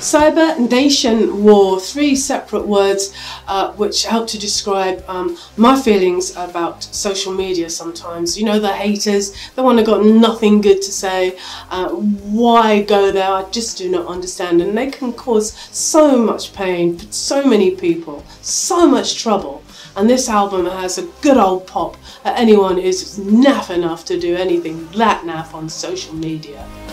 CYBER.NATION.WAR, three separate words which help to describe my feelings about social media sometimes. You know, the haters, the one that got nothing good to say. Why go there? I just do not understand. And they can cause so much pain for so many people, so much trouble. And this album has a good old pop at anyone who's naff enough to do anything that naff on social media.